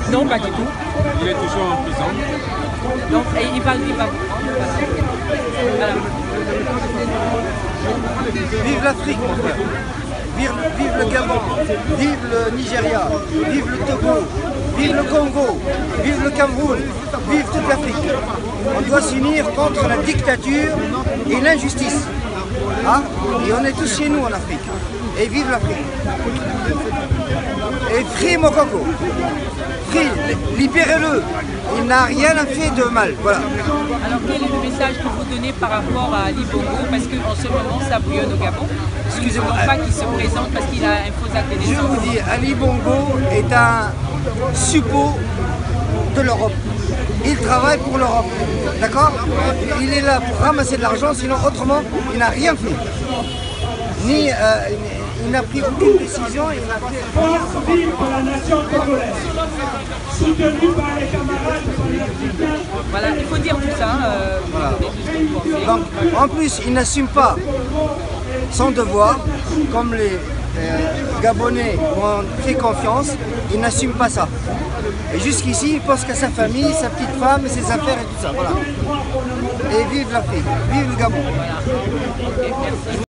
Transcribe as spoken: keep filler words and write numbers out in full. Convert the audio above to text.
Non, pas du tout. Il est toujours en prison. Donc, et il va, il va vous prendre. Voilà. Voilà. Vive l'Afrique, mon frère. Vive, vive le Gabon, vive le Nigeria, vive le Togo, vive le Congo, vive le Cameroun, vive toute l'Afrique. On doit s'unir contre la dictature et l'injustice. Hein? Et on est tous chez nous en Afrique. Et vive l'Afrique. Et Free Mokoko. Free, libérez-le. Il n'a rien fait de mal. Voilà. Alors quel est le message que vous donnez par rapport à Ali Bongo? Parce qu'en ce moment ça bouillonne au Gabon. Excusez-moi. Ne pas qu'il se présente parce qu'il a un faux acte de naissance. Je vous dis, Ali Bongo est un suppôt de l'Europe. Il travaille pour l'Europe. D'accord? Il est là pour ramasser de l'argent, sinon autrement, il n'a rien fait. Ni, euh, il n'a pris aucune décision. Il n'a fait... Vive la nation congolaise, soutenue par les camarades panafricains. Voilà, il faut dire tout ça. Euh, Voilà. Donc, en plus, il n'assume pas son devoir, comme les euh, Gabonais ont fait confiance, il n'assume pas ça. Et jusqu'ici, il pense qu'à sa famille, sa petite femme, ses affaires et tout ça. Voilà. Et vive l'Afrique, vive le Gabon. voilà. Okay, merci.